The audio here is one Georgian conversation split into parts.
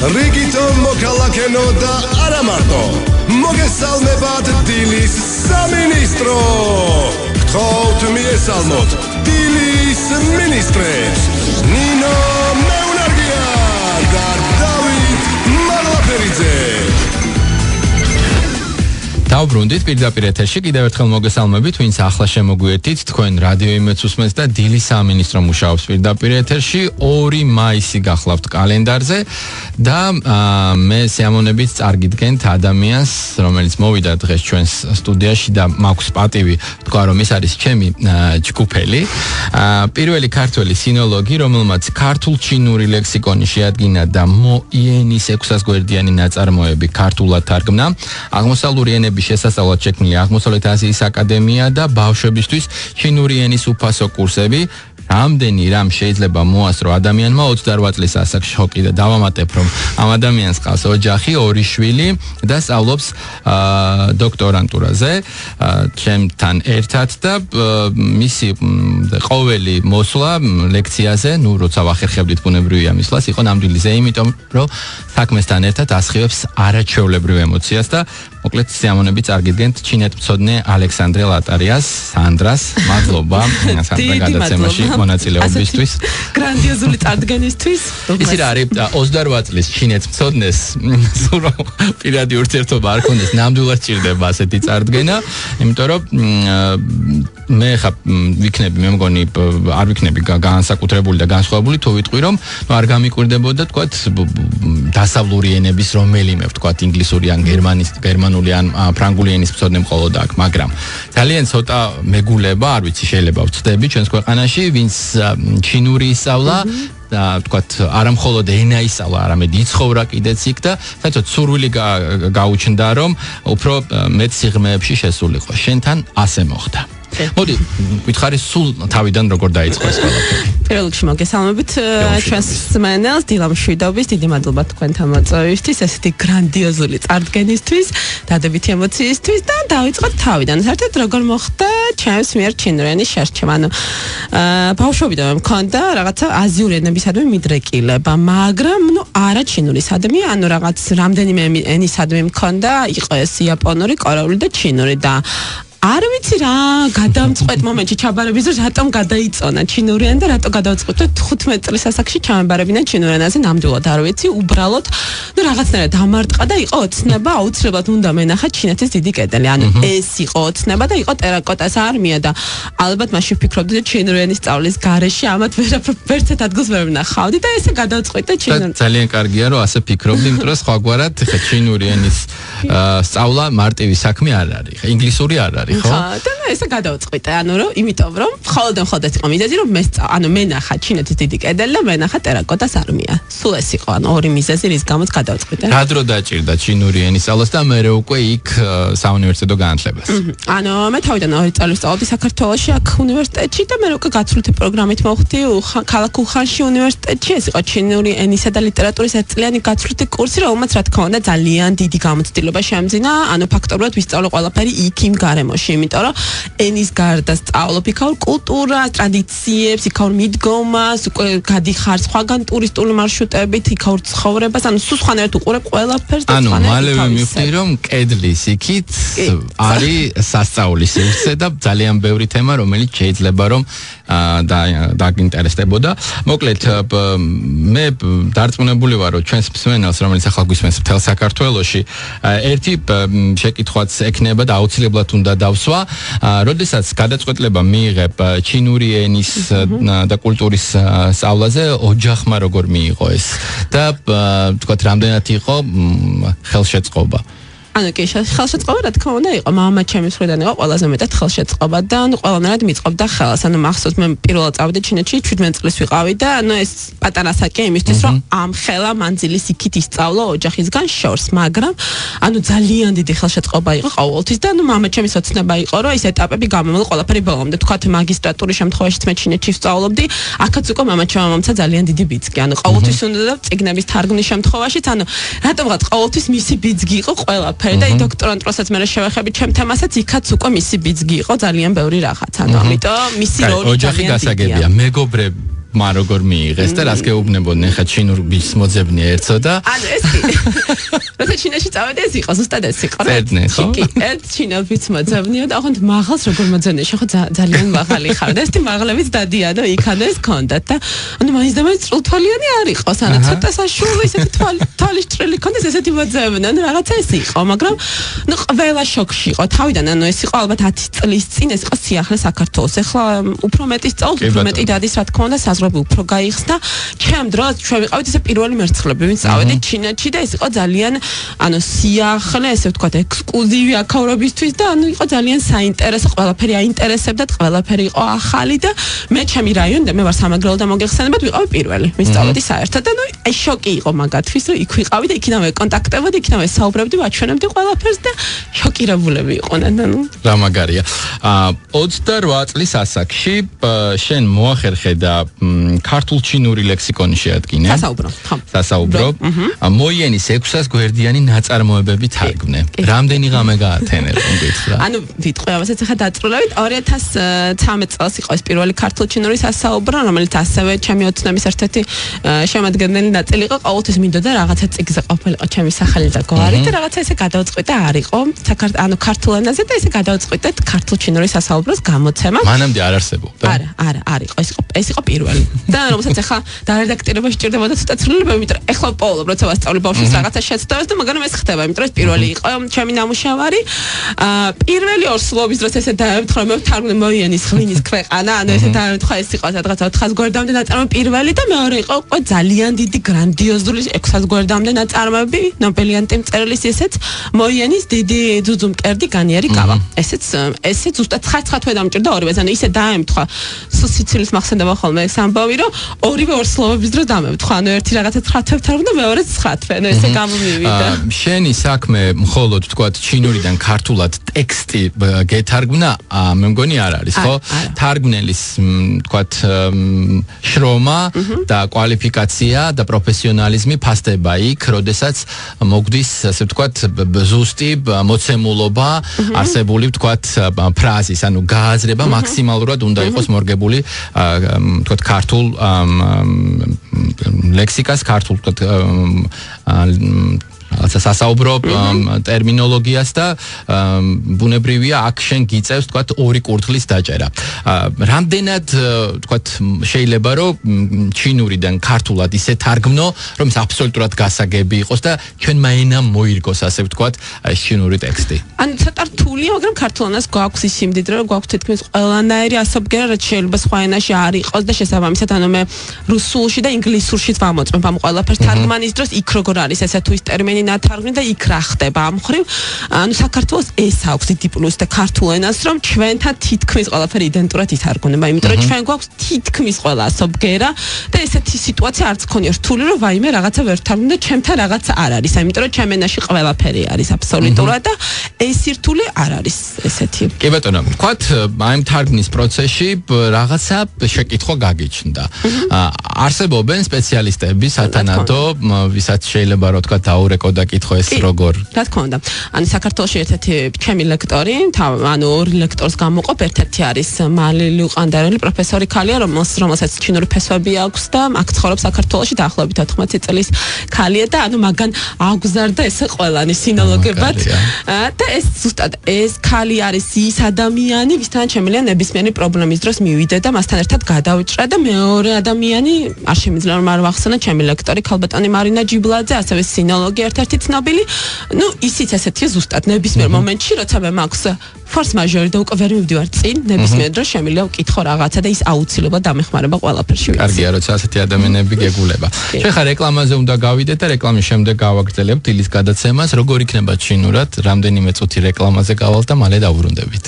რიგითო მოქალაქენო და არა მარტო მოგესალმებათ დილის სამინისტრო გთხოვთ მიესალმოთ დილის მინისტრებს ნინო მეუნარგია და დავით მაღლაფერიძე დავბრუნდით პირდაპირ ეთერში კიდევ ერთხელ მოგესალმებით ვინც ახლა შემოგვიერთით თქვენ რადიო იმედს უსმენთ და დილის სამინისტრო მუშაობს პირდაპირ ეთერში 2 მაისი გახლავთ კალენდარზე და მე სიამოვნებით წარგიდგენთ ადამიანს რომელიც მოვიდა დღეს ჩვენს სტუდიაში და მაქვს პატივი თქვა რომ ეს არის ჩემი ჯგუფელი პირველი ქართველი სინოლოგი რომელმაც ქართულ-ჩინური ლექსიკონი შეადგინა და მოიენის 600 გვერდიანი ნაწარმოები ქართულად თარგმნა აღმოსავლური ენების შესასწავლად შექმნილი აღმოსავლეთ აზიის აკადემია და ბავშვებისთვის ჩინური ენის უფასო კურსები ამდენი რამ შეიძლება მოასწრო ადამიანმა 28 წლის ასაკში ხო კიდე დავამატებ რომ ამ ადამიანს ყავს ოჯახი 2 შვილი და სწავლობს დოქტორანტურაზე ჩემთან ერთად და მისი ყოველი მოსვლა ლექციაზე ნუ როცა ვახერხებდით ბუნებრივია მისვლას იყო ნამდვილიზე იმიტომ რომ საქმესთან ერთად ასხივებს არაჩვეულებრივ ემოციას და მოკლედ სიამოვნებით წარგიდგენთ ჩინეთმცოდნე ალექსანდრე ლატარიას სანდრას მადლობა სანდრა გადაცემაში მონაწილეობისთვის გრანდიოზული წარდგენისთვის ისი რა არის 28 წლის ჩინეთმცოდნეს სულ პირადი ურთიერთობა არ ქონდეს ნამდვილად ჭირდება ასეთი წარდგენა იმიტომ რომ მე ხა ვიქნები მე მგონი არ ვიქნები განსაკუთრებული და განსხვავებული თუ ვიტყვი რომ არ გამიკვირდებოდა თქვათ დასავლური ენების რომელიმე თქვათ ინგლისური ან გერმანული ან ფრანგული ენის მცოდნე მხოლოდ აქ მაგრამ ძალიან ცოტა მეგულება არ ვიცი შეიძლება ვწდები ჩვენს ქვეყანაში ვინც ჩინური ისწავლა და თქვათ არა მხოლოდ ენა ისწავლა არამედ იცხოვრა კიდეც იქ და საერთოდ სურვილი გაუჩნდა რომ უფრო მეტ სიღრმეებში შესულიყო შენთან ასე მოხდა მოდი ვითხარი სულ თავიდან როგორ დაიწყო ეს ყველაფერი პირველ რიგში მოგესალმებით ჩვენს მსმენელს დილამ შვიდობის დიდი მადლობა თქვენთან მოწვევისთვის ესეთი გრანდიოზული წარდგენისთვის დადებითი ემოციისთვის და დავიწყოთ თავიდან საერთოდ როგორ მოხდა ჩემს მიერ ჩინური ენის შერჩევა ანუ ბავშვობიდანვე მქონდა რაღაცა აზიური ენებისადმი მიდრეკილება მაგრამ ნუ არა ჩინურისადმი ანუ რაღაც რამდენიმე ენისადმი მქონდა იყო ეს იაპონური კორეული და ჩინური და არ ვიცი რა გადამწყვეტ მომენტში ჩაბარების რომ რატომ გადაიწონა ჩინური ენა და რატო გადავწყვეტ 15 წლის ასაკში ჩამებარებინა ჩინური ენაზე ნამდვილად არ ვიცი უბრალოდ ნუ რაღაცნაირად დამარტყა და იყო ოცნება აუცილებლად უნდა მენახა ჩინეთის დიდი კედელი ანუ ეს იყო ოცნება და იყო ტერაკოტას არმია და ალბათ მაშინ ვფიქრობდი რომ ჩინური ენის სწავლის გარეშე ამათ ვერცად ადგილს ვერ ვნახავდი და ესე გადავწყვეტე ჩინური ძალიან კარგია რომ ასე ფიქრობდი იმიტომ რომ სხვაგვარად ხა ჩინური ენის სწავლა მარტივი საქმე არ არის ხა ინგლისური არ არის ხო და მე ესე გადავწყვიტე ანუ რომ იმიტომ რომ მხოლოდ იყო მიზეზი რომ მე ანუ მენახა ჩინეთის დიდი კედელი და მენახა ტერაკოტას არმია სულ ეს იყო ანუ ორი მიზეზი რის გამოც გადავწყვიტე რა დრო დაჭირდა ჩინური ენის სწავლას და მე უკვე იქ საუნივერსიტეტო განათლებას ანუ მე თავიდან 2 წელი ვსწავლობდი საქართველოში აქ უნივერსიტეტში და მე უკვე გაცვლითი პროგრამით მოვხდი ქალაქ უხანში უნივერსიტეტში ეს იყო ჩინური ენისა და ლიტერატურის ერთწლიანი გაცვლითი კურსი რომელმაც რა თქმა უნდა ძალიან დიდი გამოცდილება შემძინა ანუ ფაქტობრივად ვისწავლე ყველაფერი იქ იმ გარემოში იმიტომ რომ ენის გარდა სწავლობ იქაურ კულტურას, ტრადიციებს, იქაურ მიდგომას, უკვე გადიხარ სხვაგან ტურისტული მარშრუტებით, იქაურ ცხოვრებას, ანუ სულ სხვანაირად უყურებ ყველაფერს და ანუ მალევე მივხვდი რომ კედლის იქით არის სასწაულის სივრცე და ძალიან ბევრი თემა რომელიც შეიძლება რომ დაგინტერესდებოდა. მოკლედ მე დარწმუნებული ვარ რომ ჩვენს მსმენელს რომელიც ახლა გვისმენს მთელ საქართველოში ერთი შეკითხვაც ექნება და აუცილებლად უნდა დავსვა, როდესაც გადაწყვეტილება მიიღებ ჩინური ენის და კულტურის სწავლაზე, ოჯახმა როგორ მიიღო ეს და თქვათ რამდენად იყო ხელშეწყობა? ანუ კი ხელშეწყობა რა თქმა უნდა იყო მამა ჩემის მხრიდან იყო ყველაზე მეტად ხელშეწყობა და ანუ ყველანაირად მიწყობდა ხელს ანუ მახსოვს მე პირველად წავედი ჩინეთში 17 წლის ვიყავი და ანუ ეს პატარა საკე იმისთვის რომ ამ ხელა მანძილის იქით ისწავლო ოჯახისგან შორს მაგრამ ანუ ძალიან დიდი ხელშეწყობა იყო ყოველთვის და ანუ მამა ჩემის ოცნება იყო რომ ეს ეტაპები გამომევლო ყველაფერი ბოლომდე თქვათ მაგისტრატურის შემთხვევაში მე ჩინეთში ვსწავლობდი აქაც უკვე მამა ჩემამამცა ძალიან დიდი ბიძგი ანუ ყოველთვის უნდა და წიგნების თარგმნის შემთხვევაშიც ანუ რატომღაც ყოველთვის მისი ბიძგი იყო ყველა და დოქტორანტურასაც მე შევეხები ჩემ თემასაც იქაც უკვე მისი ბიძგი იყო ძალიან ბევრი რაღაც ანუ ამიტომ მისი როლი ოჯახი გასაგებია მეგობრები მან როგორ მიიღეს და რას გეუბნებოდნენ ხა ჩინურების მოძებნი ერთსო და ანუ ეს კი როცა ჩინაში წავედი ეს იყო ზუსტად ეს იყო რა კი ერთ ჩინელიც მოძებნია და ახლა მაღალს როგორ მოძებნია ხო ძალიან მაღალი ხარ და ეს მაღლებიც დადია და იქადა ეს კონდათ და ანუ მაინც და მაინც წრულთვალიანი არ იყო სანა ცოტა საშუალო ისეთი თვალის ჭრილი კონდეს ესეთი მოძებნა ანუ რაღაცა ეს იყო მაგრამ ნუ ყველა შოკში იყო თავიდან ანუ ეს იყო ალბათ 10 წლის წინ ეს იყო სიახლე საქართველოს ეხლა უფრო მეტი სწავლობ უფრო მეტი დადის რა თქმა უნდა საზღვრები უფრო გაიხსნა ჩემ დროს ჩვენ ვიყავით ესე პირველი მერცხლები ვინც წავედით ჩინეთში და ეს იყო ძალიან ანუ სიახლე ესე ვთქვათ ექსკლუზივი აქაურობისთვის და ანუ იყო ძალიან საინტერესო ყველაფერი აინტერესებდათ ყველაფერი იყო ახალი და მე ჩემი რაიონი და მე ვარ სამაგრელო და მოგეხსენებათ ვიყავი პირველი ვისწავლედი საერთოდ და ნუ აი შოკი იყო მაგათთვის რომ იქ ვიყავი და იქინავე კონტაქტებოდი იქინავე საუბრობდი ვაჩვენებდი ყველაფერს და შოკირებულები იყვნენ ანუ რა მაგარია 28 წლის ასაკში შენ მოახერხე და ქართულ-ჩინური ლექსიკონი შეადგინე სასაუბრო მოიენის 600 გვერდიანი ნაწარმოებები თარგმნე რამდენი ღამე გაათენე რომ გითხრა ანუ ვიტყვი ამასაც ახლა დაწვრილებით 2013 წელს იყო ეს პირველი ქართულ-ჩინური სასაუბრო რომელიც ასევე ჩემი ოცნების ერთ-ერთი შემადგენელი ნაწილი იყო ყოველთვის მინდოდა რაღაცა წიგზე ყოფილიყო ჩემი სახელი და გვარი და რაღაცა ესე გადავწყვიტე არ იყო ანუ ქართულ ენაზე და ესე გადავწყვიტეთ ქართულ-ჩინური სასაუბროს გამოცემა მანამდე არ არსებობდა არა არ იყო ეს იყო პირველი და რომელსაც ახლა დარედაქტირებაში ჭირდებოდა ცოტა ცვლილებები იმიტომ რომ ახლა პოულობ როცა ვასწავლი ბავშვს რაღაცა შეცდომას და მაგრამ ეს ხდება იმიტომ რომ ეს პირველი იყო ჩემი ნამუშევარი პირველი ორსულობის დროს ესე დაემთხვა მე ვთარგმნე მოიენის ღვინის ქვეყანა ანუ ესე დაემთხვა ეს იყო სადღაც 400 გვერდამდე ნაწარმოები პირველი და მეორე იყო უკვე ძალიან დიდი გრანდიოზული 600 გვერდამდე ნაწარმოები ნობელიანტი მწერლის ესეც მოიენის დიდი ძუძუმკერდი განიერი გავა ესეც ზუსტად 9 თვე დამჭირდა ორივეს ანუ ისე დაემთხვა სიცილის მახსენდება ხოლმე ეს ამბავი რომ ორივე ორსულობის დროს დამემთხვა ანუ ერთი რაღაცა 9 თვე ვთარგმნა მეორე 9 თვე ანუ ესე გამომივიდა შენი საქმე მხოლოდ თქვათ ჩინურიდან ქართულად ტექსტი გეთარგმნა მე მგონი არ არის ხო თარგმნელის თქვათ შრომა და კვალიფიკაცია და პროფესიონალიზმი ფასდება იქ როდესაც მოგდის ასე ვთქვათ ზუსტი მოცემულობა არსებული ვთქვათ ფრაზის ანუ გააზრება მაქსიმალურად უნდა იყოს მორგებული თქვათ ქართულ ლექსიკას ქართულ თქვათ სასაუბრო ტერმინოლოგიას და ბუნებრივია აქ შენ გიწევს თქვათ ორი კურდღლის დაჭერა. რამდენად თქვათ შეიძლება რომ ჩინურიდან ქართულად ისე თარგმნო, რომ ეს აბსოლუტურად გასაგები იყოს და ჩვენმა ენამ მოირგოს ასე ვთქვათ ეს ჩინური ტექსტი. ანუ ცოტა რთულია, მაგრამ ქართულენას გვაქვს ის სიმდიდრე, რომ გვაქვს თითქმის ყველანაირი ასობგერა, რაც შეიძლება სხვა ენაში არ იყოს და შესაბამისად ანუ მე რუსულში და ინგლისურშიც ვამოწმებ ამ ყველაფერს თარგმანის დროს იქ როგორ არის ესე თუ ის ტერმინი ნათარგმნი და იქ რა ხდება ამ ხრივ ანუ საქართველოს ეს აქვს დიდი პლუსი და ქართულ ენას რომ ჩვენთან თითქმის ყველაფერი იდენტურად ითარგმნება იმიტომ რომ ჩვენ გვაქვს თითქმის ყველა ასობგერა და ესეთი სიტუაცია არც ქონია რთული რომ ვაიმე რაღაცა ვერ ვთარგმნი და ჩემთან რაღაცა არ არის იმიტომ რომ ჩემ ენაში ყველაფერი არის აბსოლუტურად და ეს რთული არ არის ესეთი კი ბატონო ვთქვათ აი თარგმნის პროცესში რაღაცა შეკითხვა გაგიჩნდა არსებობენ სპეციალისტები სათანადო ვისაც შეიძლება რა თქვა დაურეკო და კითხო ეს როგორ რა თქმა უნდა ანუ საქართველოში ერთ-ერთი ჩემი ლექტორი ანუ ორი ლექტორს გამოყოფ ერთ-ერთი არის მალილი უყანდარელი პროფესორი ქალია რომელსაც ჩინური ფესვები აქვს და აქ ცხოვრობს საქართველოში დაახლოებით 14 წლის ქალია და ანუ მაგან აგზარდა ესე ყველანი სინოლოგებად და ეს ზუსტად ეს ქალი არის ის ადამიანი ვისთან შემიძლია ნებისმიერი პრობლემის დროს მივიდე და მასთან ერთად გადავიჭრა და მეორე ადამიანი არ შემიძლია რომ არ ვახსენო ჩემი ლექტორი ქალბატონი მარინა ჯიბლაძე ასევე სინოლოგი ერთ-ერთი ცნობილი ну ისიც ესეთია ზუსტად ნებისმიერ მომენტში როცა მე მაქვს ფორს მაჟორი და უკვე ვერ მივდივარ წინ ნებისმიერ დროს შემიძლია ვკითხო რაღაცა და ის აუცილებლად დამეხმარება ყველაფერში ვიცი კარგია როცა ასეთი ადამიანები გეგულება ჩვენ ხა რეკლამაზე უნდა გავიდეთ და რეკლამის შემდეგ გავაგრძელებთ დილის გადაცემას როგორ იქნება ჩინურად რამდენიმე წუთი რეკლამაზე გავალთ და მალე დავბრუნდებით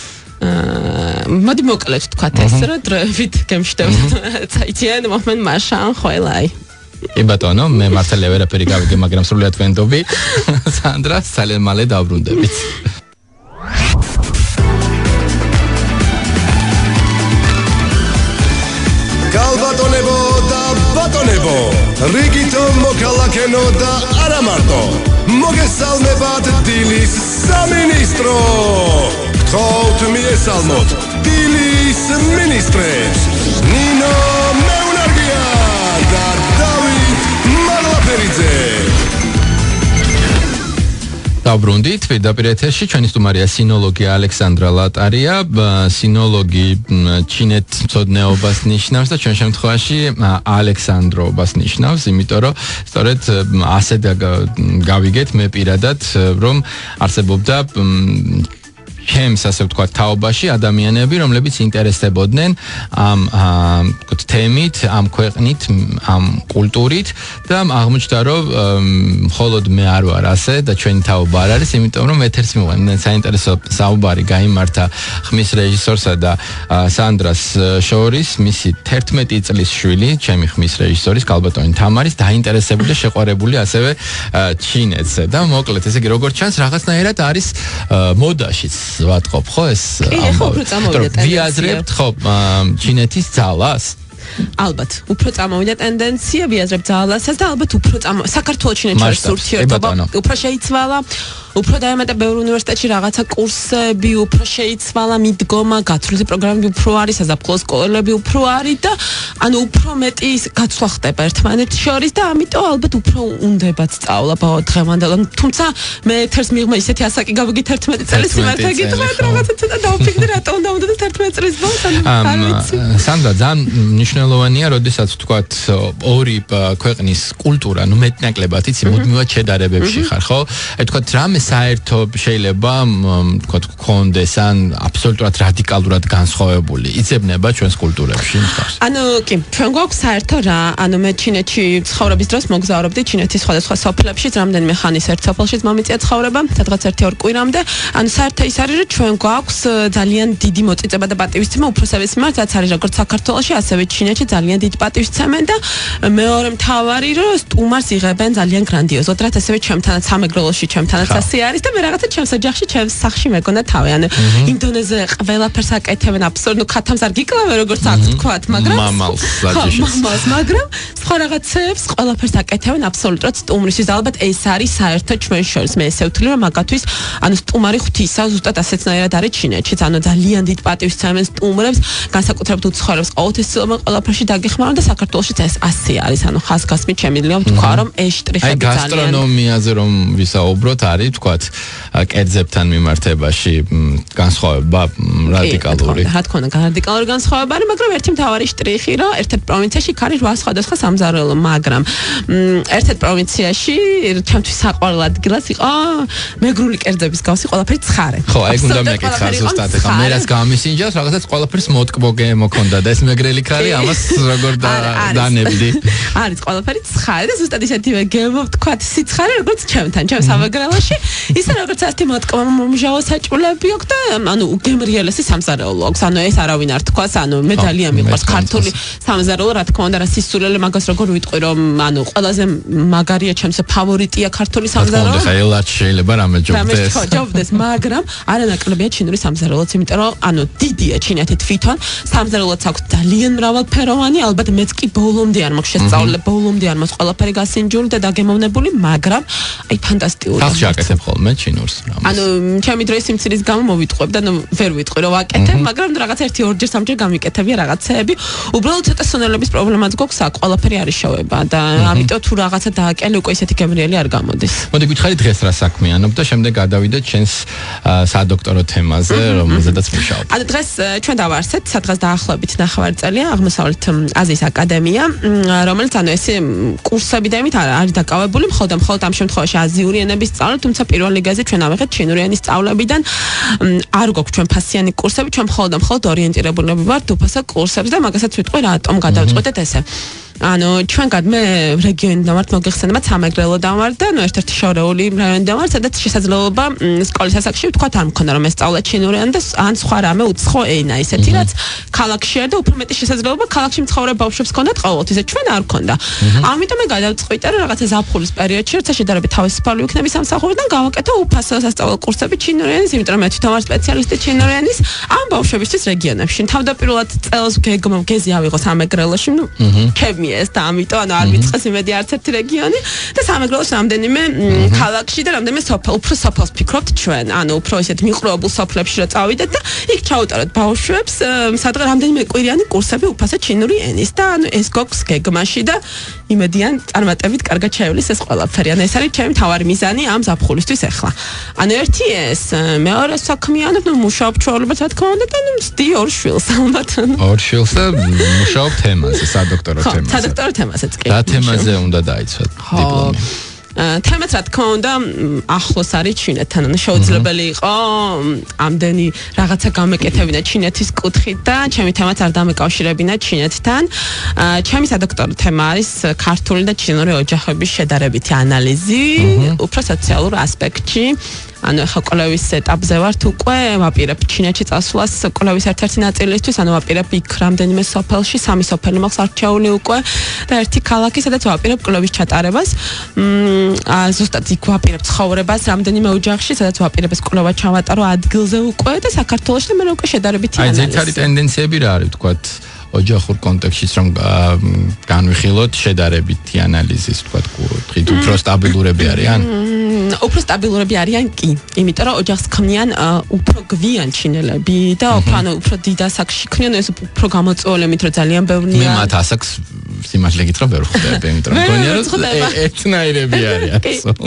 მოდი მოკლედ ვთქვათ ეს რომ დროებით გემშვიდობთ წაიციან მომენ მაშან ყველაი კი ბატონო მე მართალია ვერაფერი გავიგე მაგრამ სრულიად ვენდობი სანდრა ძალიან მალე დავბრუნდებით გალბატონებო და ბატონებო რიგითო მოქალაქენო და არა მარტო მოგესალმებათ დილის სამინისტრო გთხოვთ მიესალმოთ დილის მინისტრებს ნინო მეუნა ლატარია და დავით მაღლაფერიძე. დაბრუნდით პირდაპირ ეთერში ჩვენი სტუმარია სინოლოგი ალექსანდრა ლატარია. სინოლოგი ჩინეთმცოდნეობას ნიშნავს და ჩვენ შემთხვევაში ალექსანდრობას ნიშნავს, იმიტომ რომ სწორედ ასე გავიგეთ მე პირადად რომ არსებობდა ჩემს ასე ვთქვათ თაობაში ადამიანები, რომლებიც ინტერესდებოდნენ ამ თემით, ამ ქვეყნით, ამ კულტურით და აღმოჩნდა რომ მხოლოდ მე არ ვარ ასე და ჩვენი თაობა არ არის, იმიტომ რომ ეთერს მივყვანდნენ საინტერესო საუბარი გაიმართა ხმის რეჟისორსა და სანდრას შორის, მისი 11 წლის შვილი, ჩემი ხმის რეჟისორის გალბატონი თამარის დაინტერესებული და შეყვარებული ასევე ჩინეთზე და მოკლედ ესე იგი როგორც ჩანს რაღაცნაირად არის მოდაშიც ვატყობ ხო ეს ვიაზრებთ ხო ჩინეთის ძალას ალბათ უფრო წამოვიდა ტენდენცია ვიაზრებთ ძალასაც და ალბათ უფრო საქართველოს ჩინეთში ურთიერთობა უფრო შეიცვალა უფრო დაემატა ბევრ უნივერსიტეტში რაღაცა კურსები უფრო შეიცვალა მიდგომა გათვლილი პროგრამები უფრო არის საზაფხულო სკოლები უფრო არის და ანუ უფრო მეტი გაცვლა ხდება ერთმანეთს შორის და ამიტომ ალბათ უფრო უნდებათ სწავლა დღევანდელ თუმცა მე ეთერს მიღმა ისეთი ასაკი გავიგეთ 11 წელი სიმართლე გითხრათ რაღაცა ცოტა დავფიქრდი რატომ დავუნდა 11 წლის ბოლოს ანუ სანდრა ძალიან მნიშვნელოვანია როდესაც ვთქვათ ორი ქვეყნის კულტურა ნუ მეტნაკლებად იცი მუდმივად შედარებებში ხარ ხო აი ვთქვათ რამე საერთო შეიძლება ვთქვათ გქონდეს ან აბსოლუტურად რადიკალურად განსხვავებული იწებნება ჩვენს კულტურებში მხარს ანუ კი ჩვენ გვაქვს საერთო რა ანუ მე ჩინეთში ცხოვრების დროს მოგზაურობდი ჩინეთის სხვადასხვა სოფლებში რამდენიმე ხანის ერთ სოფელშიც მომიწია ცხოვრება სადღაც 1-2 კვირამდე ანუ საერთო ის არის რომ ჩვენ გვაქვს ძალიან დიდი მოწიწება და პატივისცემა უფროსების მიმართ რაც არის როგორც საქართველოში ასევე ჩინეთში ძალიან დიდი პატივისცემენ და მეორე მთავარი რომ სტუმარს იღებენ ძალიან გრანდიოზულად რაც ასევე ჩემთანაც სამეგრელოში ჩემთანაც ასე არის და მე რაღაცა ჩემს ოჯახში ჩემს სახლში მეგონა თავი ანუ ინდონეზია ყველაფერს აკეთებენ აბსოლუტურად ქათამს არ გიკლავენ როგორც აქ თქვათ მაგრამ მამალს მაგრამ სხვა რაღაცებს ყველაფერს აკეთებენ აბსოლუტურად სტუმრისთვის ალბათ ეს არის საერთო ჩვენ შორის მე ესე ვთვლი რომ მაგათვის ანუ სტუმარი ღვთისა ზუსტად ასეთნაირად არის ჩინეთშიც ანუ ძალიან დიდ პატივისცემენ სტუმრებს განსაკუთრებით უცხოელებს ყოველთვის ყველაფერში დაგეხმარონ და საქართველოშიც ეს ასე არის ანუ ხაზგასმით შემიძლია ვთქვა რომ ეს შტრიხები ძალიან გასტრონომიაზე რომ ვისაუბროთ არის ვთქვათ კერძებთან მიმართებაში განსხვავება რადიკალური რა თქმა უნდა რადიკალური განსხვავება არის მაგრამ ერთი მთავარი შტრიხი რომ ერთ-ერთ პროვინციაში ქარი 8 სხვადასხვა სამზარეულო მაგრამ ერთ-ერთ პროვინციაში ჩემთვის საყვარელ ადგილას იყო მეგრული კერძების გავსი ყველაფერი ცხარე ხო აი უნდა მეკითხა ზუსტად ეხა მე რაც გამისინჯავს რაღაცას ყველაფერს მოტკბოგე მოქონდა და ეს მეგრელი ქარი ამას როგორ დანებდი არის ყველაფერი ცხარე და ზუსტად ისეთივე გემო ვთქვათ სიცხარე როგორც ჩემთან ჩემს სამეგრელოში ისე როგორც ასეთი მოტკბო მომჟავო საჭულები აქვს და ანუ გემრიელესი სამზარეულო აქვს ანუ ეს არავინ არ თქვას ანუ მე ძალიან მიყვარს ქართული სამზარეულო რა თქმა უნდა რა სისულელე მაგას როგორ ვიტყვი რომ ანუ ყველაზე მაგარია ჩემს ფავორიტია ქართული სამზარეულო ხო ელარჩ შეიძლება რამე ჯობდეს მაგრამ არანაკლებია ჩინური სამზარეულოც იმიტომ რომ ანუ დიდია ჩინეთი თვითონ სამზარეულოც აქვს ძალიან მრავალფეროვანი ალბათ მეც კი ბოლომდე არ მაქვს შესწავლილი ბოლომდე არ მაქვს ყველაფერი გასინჯული და დაგემოვნებული მაგრამ აი ფანტასტიკური ხალხი აკეთებ ხოლმე ჩინურს ანუ ჩემი დროის სიმცირის გამო მოვიტყვებ და ვერ ვიტყვი რომ ვაკეთებ მაგრამ რაღაც 1-2 სამჯერ გამიკეთებია რაღაცეები უბრალოდ ცოტა სუნელების პრობლემაც გვაქვს აქ ყველაფერი არის შოვება და ამიტომ თუ რაღაცა დააკელე უკვე ისეთი გემრიელი არ გამოდის მოდი გითხარი დღეს რა საქმიანობ და შემდეგ გადავიდეთ ჩვენს სადოქტორო თემაზე რომელზედაც მუშაობ ანუ დღეს ჩვენ დავარსეთ სადღაც დაახლოებით 9 წელია აღმოსავლეთ აზიის აკადემია რომელიც ანუ ეს კურსები და იმით არის დაკავებული მხოლოდ ამ შემთხვევაში აზიური ენების სწავლა თუმცა პირველ რიგაზე ჩვენ ავიღეთ ჩინური ენის სწავლებიდან არ გვაქვს ჩვენ ფასიანი კურსები ჩვენ მხოლოდ ორიენტირებულები ვართ უფასო კურსებს და მაგასაც ვიტყვი რატომ გადავწყვეტეთ ესე ანუ ჩვენგან მე რეგიონიდან ვართ მოგეხსენებათ სამეგრელო დავარ და ნუ ერთ-ერთი შორეული რაიონიდან ვარ სადაც შესაძლებლობა სკოლის ასაკში ვთქვათ არ მქონდა რომ ესწავლა ჩინური ენა და ან სხვა რამე უცხო ენა ისეთი რაც ქალაქში არ და უფრო მეტი შესაძლებლობა ქალაქში მცხოვრებ ბავშვებს ჰქონდათ ყოველთვის ჩვენ არ ჰქონდა ამიტომ მე გადავწყვიტე რომ რაღაცა ზაფხულის პერიოდში როცა შედარებით თავისუფალი ვიქნები სამსახურიდან გავაკეთო უფასო სასწავლო კურსები ჩინური ენის იმიტომ რომ მე თვითონ ვარ სპეციალისტი ჩინური ენის ამ ბავშვებისთვის რეგიონებში თავდაპირველად წელს გეზი ავიღო სამეგრელოში ნუ ჩემი გასმიეს და ამიტომ ანუ არ მიწყეს იმედი არც ერთი რეგიონი და სამეგრელოს რამდენიმე ქალაქში და რამდენიმე უფრო სოფელს ფიქრობთ ჩვენ ანუ უფრო ისეთ მიყრუებულ სოფლებში რა წავიდეთ და იქ ჩაუტაროთ ბავშვებს სადღაც რამდენიმე კვირიანი კურსები უფასო ჩინური ენის და ანუ ეს გოქს გეგმაში და იმედიან წარმატებით კარგად შეივლის ეს ყველაფერი ანუ ეს არის ჩემი თავარი მიზანი ამ ზაფხულისთვის ახლა ანუ ერთი ეს მეორე საქმიანობ ნუ მუშაობ ჩვეულებრივ რა თქმა უნდა და ნუ ვსდი ორ შვილს ალბათ ორ შვილს და მუშაობ თემაზე სადოქტორო თემაზე სადოქტორო თემაზეც კი და თემაზე უნდა დაიცვათ დიპლომი თემაც რა თქმა უნდა ახლოს არის ჩინეთთან ანუ შეუძლებელი იყო ამდენი რაღაცა გამეკეთებინა ჩინეთის კუთხით და ჩემი თემაც არ დამეკავშირებინა ჩინეთთან ჩემი სადოქტორო თემა არის ქართული და ჩინური ოჯახების შედარებითი ანალიზი უფრო სოციალურ ასპექტში ანუ ახლა კვლევის ეტაპზე ვართ უკვე ვაპირებ ჩინეთში წასვლას კვლევის ერთ-ერთი ნაწილისთვის ანუ ვაპირებ იქ რამდენიმე სოფელში სამი სოფელი მაქვს არჩეული უკვე და ერთი ქალაქი სადაც ვაპირებ კვლევის ჩატარებას ზუსტად იქ ვაპირებ ცხოვრებას რამდენიმე ოჯახში სადაც ვაპირებ ეს კვლევა ჩავატარო ადგილზე უკვე და საქართველოში და მე უკვე შედარებითი ანალიზი აი ძირითადი ტენდენციები რა არის თქვათ ოჯახურ კონტექსტში რომ განვიხილოთ შედარებითი ანალიზის თქვათ კუთხით უფრო სტაბილურები არიან უფრო სტაბილურები არიან კი იმიტომ რომ ოჯახს ქმნიან უფრო გვიან ჩინელები და უფრო დიდ ასაკში ქმნიან ეს უფრო გამოწვეულებით რომ ძალიან ბევრია მე მათ ასაკს სიმართლე გითხრა ვერ ხვდები იმიტომ რომ გონია რომ ერთნაირები არიან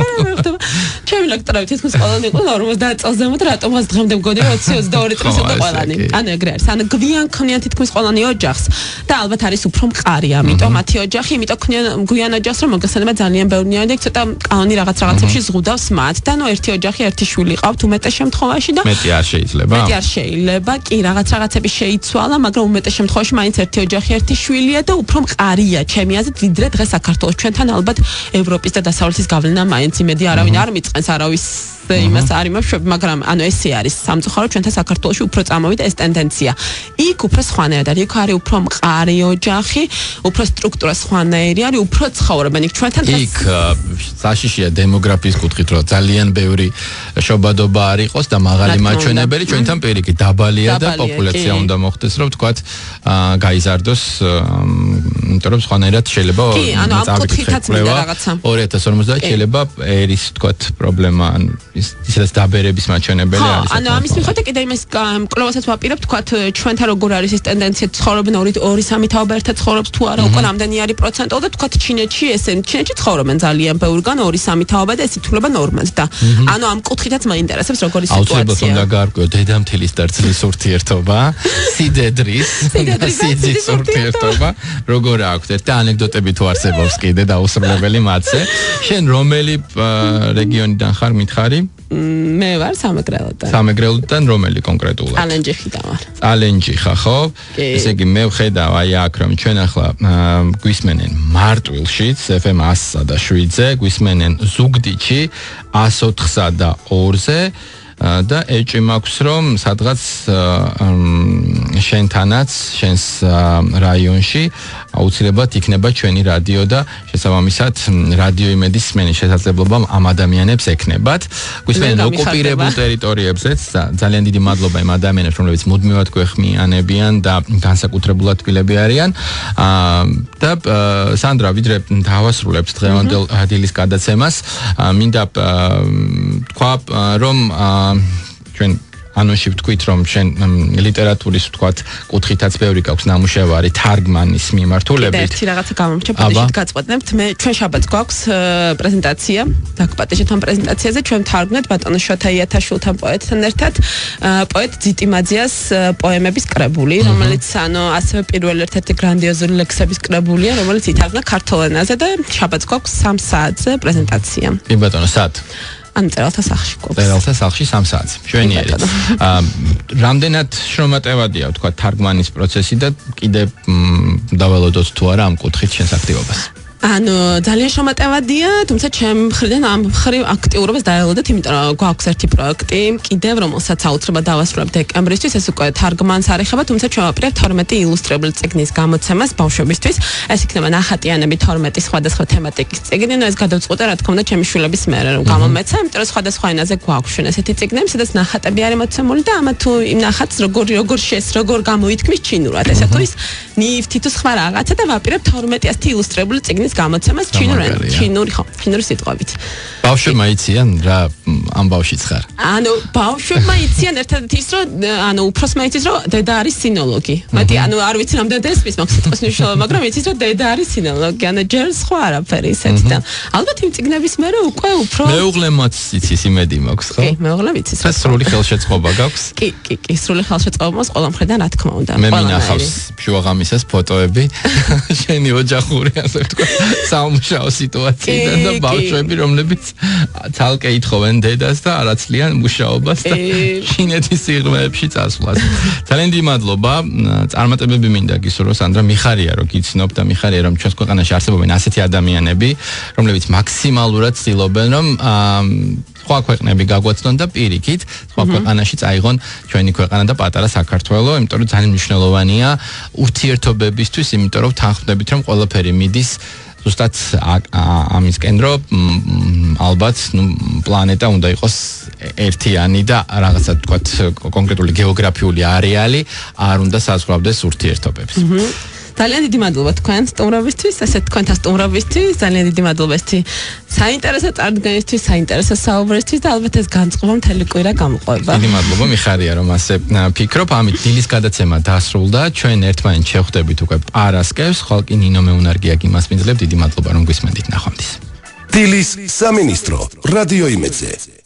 ჩემი ლექტორავი თითქოს ყველანი იყო 50 წელს ზემოთ რატომაც დღემდე მგონი 20-22 წელს იყო ყველანი ანუ ეგრე არის ანუ გვიან ქმნიან თითქოს ყველანი ოჯახს და ალბათ არის უფრო მყარი ამიტომ მათი ოჯახი იმიტომ ქმნიან გვიან ოჯახს რომ მოგესალმება ძალიან ბევრია და ცოტა კანონი რაღაცებში ზღუდავს მათ და ნუ ერთი ოჯახი ერთი შვილი ყავთ უმეტეს შემთხვევაში და მეტი არ შეიძლება კი რაღაცები შეიცვალა მაგრამ უმეტეს შემთხვევაში მაინც ერთი ოჯახი ერთი შვილია და უფრო მყარია ჩემი აზრით ვიდრე დღეს საქართველოს ჩვენთან ალბათ ევროპის და დასავლეთის გავლენა მაინც იმედი არავინ არ მიწყენს არავის იმას არ იმაშვებ მაგრამ ანუ ესე არის სამწუხაროდ ჩვენთან საქართველოში უფრო წამოვიდა ეს ტენდენცია იქ უფრო სხვანაირად არის იქ არის უფრო მყარი ოჯახი უფრო სტრუქტურა სხვანაირი არის უფრო ცხოვრობენ იქ ჩვენთან იქ საშიშია დემოგრაფიის კუთხით რომ ძალიან ბევრი შობადობა არ იყოს და მაღალი მაჩვენებელი ჩვენთან პირიქით დაბალია და პოპულაცია უნდა მოხდეს რომ თქვათ გაიზარდოს იმიტომ რომ სხვანაირად შეიძლება კი ანუ ამ კუთხითაც მინდა რაღაცა 2050 შეიძლება ერის თქვათ პრობლემა ისედაც დაბერების მაჩვენებელი არის. ანუ ამის მიხედვით კიდე იმას კვლევასაც ვაპირებ, თქვათ ჩვენთან როგორ არის ეს ტენდენცია ცხოვრობენ 2-3 თაობა ერთად ცხოვრობს თუ არა, უკვე რამდენი არის პროცენტო და თქვათ ჩინეთში ჩინეთში ცხოვრობენ ძალიან ბევრგან 2-3 თაობა და ეს ითვლება ნორმად და ანუ ამ კუთხითაც მაინტერესებს როგორი სიტუაცია. აუცილებლად უნდა გაარკვიო დედამთილის და რძლის ურთიერთობა, სიდედრის ურთიერთობა, როგორ აქვს ერთი ანეკდოტები თუ არსებობს კიდე დაუსრულებელი მათზე. შენ რომელი რეგიონიდან ხარ მითხარი? მე ვარ სამეგრელოდან. სამეგრელოდან რომელი კონკრეტულად? ალენჯიხიდან ვარ. ალენჯიხა, ხო? ესე იგი მე ვხედავ აი აქ რომ ჩვენ ახლა გვისმენენ მარტვილშიც FM 100-სა და 7-ზე, გვისმენენ ზუგდიდში 104-სა და 2-ზე და ეჭვი მაქვს რომ სადღაც შენთანაც შენს რაიონში აუცილებლად იქნება ჩვენი რადიო და შესაბამისად რადიო იმედის სმენის შესაძლებლობა ამ ადამიანებს ექნებათ. გვისმენენ ოკუპირებულ ტერიტორიებზეც ძალიან დიდი მადლობა იმ ადამიანებს რომლებიც მუდმივად გვეხმიანებიან და განსაკუთრებულად თბილები არიან. და სანდრა ვიდრე დავასრულებთ დღევანდელ დილის გადაცემას მინდა თქვა რომ ჩვენ ანონში ვთქვით რომ შენ ლიტერატურის ვთქვათ კუთხითაც ბევრი გაქვს ნამუშევარი თარგმანის მიმართულებით. ერთი რაღაცა გამომჩა პატეჟით გაწყვეტნებთ. მე ჩვენ შაბათს გვაქვს პრეზენტაცია, დაგპატეჟეთ ამ პრეზენტაციაზე ჩვენ თარგმნეთ ბატონო შოთა იათაშვილთან პოეტთან ერთად პოეტ ძიტიმაძიას პოემების კრებული, რომელიც ანუ ასევე პირველ ერთ-ერთი გრანდიოზული ლექსების კრებულია, რომელიც ითარგმნა ქართულ ენაზე და შაბათს გვაქვს 3 საათზე პრეზენტაცია. კი ბატონო, სად? ან წერალთა სახლში გვაქვს. წერალთა სახლში 3 საათზე. შვენიერი. რამდენად შრომატევადია ვთქვა თარგმანის პროცესი და კიდე დაველოდოთ თუ არა ამ კუთხით შენს აქტივობას. ანუ ძალიან შემატევადია, თუმცა ჩემ მხრიდან ამ მხრივ აქტიურობას დაელოდეთ, იმიტომ რომ გვაქვს ერთი პროექტი, კიდევ რომელსაც აუცილებლად დავასრულებ დეკემბრისთვის, ეს უკვე თარგმანს არ ეხება, თუმცა ჩვენ ვაპირებთ 12 ილუსტრებული წიგნის გამოცემას ბავშვებისთვის. ეს იქნება ნახატიანები 12 სხვადასხვა თემატიკის წიგნი, ეს გადავწყვეტე რა თქმა უნდა ჩემი შვილების მერე რომ გამომეცა, იმიტომ რომ სხვადასხვა ენაზე გვაქვს ჩვენ ესეთი წიგნები, სადაც ნახატები არის მოცემული და ამა თუ იმ ნახატს როგორ გამოითქმის ჩინურად, ესა თუ ის ნივთი თუ სხვა რაღაცა და ვაპირებთ 12 ილუსტრებული წიგნის გამოცემას ჩინური სიტყვებით. ბავშვებმა იციან რა ამ ბავშვიც ხარ? ანუ ბავშვებმა იციან ერთადერთი ის რომ ანუ უფროსმა იცის რომ დედა არის სინოლოგი. მეტი ანუ არ ვიცი რამდენად ესმის მაგ სიტყვის მნიშვნელობა, მაგრამ იცის რომ დედა არის სინოლოგი. ანუ ჯერ სხვა არაფერი ისეთი და ალბათ იმ წიგნების მერე უკვე უფრო მეუღლემაც იცის იმედი მაქვს, ხო? კი, მეუღლემ იცის. სრული ხელშეწყობა გაქვს? კი, სრული ხელშეწყობა მაქვს ყველა მხრიდან რა თქმა უნდა. მე მინახავს შუაღამისას ფოტოები შენი ოჯახური ასე ვთქვა სამუშაო სიტუაციიდან და ბავშვები რომლებიც თალკე ითხოვენ დედას და არ აცლიან მუშაობას და ჩინეთის სიღრმეებში წასვლას. ძალიან დიდი მადლობა. წარმატებები მინდა გისურვო სანდრა, მიხარია რომ გიცნობ და მიხარია რომ ჩვენს ქვეყანაში არსებობენ ასეთი ადამიანები, რომლებიც მაქსიმალურად ცდილობენ რომ სხვა ქვეყნები გაგვაცნონ და პირიქით სხვა ქვეყანაში წაიღონ ჩვენი ქვეყანა და პატარა საქართველო, იმიტომ რომ ძალიან მნიშვნელოვანია ურთიერთობებისთვის, იმიტომ რომ თანხმდებით რომ ყველაფერი მიდის ზუსტად ამისკენ რომ ალბათ პლანეტა უნდა იყოს ერთიანი და რაღაცა თქვა კონკრეტული გეოგრაფიული არეალი არ უნდა საზღვრავდეს ურთიერთობებს. ძალიან დიდი მადლობა თქვენ სტუმრობისთვის, ასეთ თქვენთან სტუმრობისთვის, ძალიან დიდი მადლობა ესეთი საინტერესო წარდგენისთვის, საინტერესო საუბრისთვის და ალბათ ეს განწყობა მთელი კვირა გამოყვება. დიდი მადლობა, მიხარია რომ ასე ფიქრობ, ამით დილის გადაცემა დასრულდა, ჩვენ ერთმანეთს შევხვდებით უკვე პარასკევს, ხალკი ნინო მეუნარგია გიმას მინძლებ, დიდი მადლობა რომ გვისმენთ ნახვამდის. დილის სამინისტრო, რადიო იმედზე.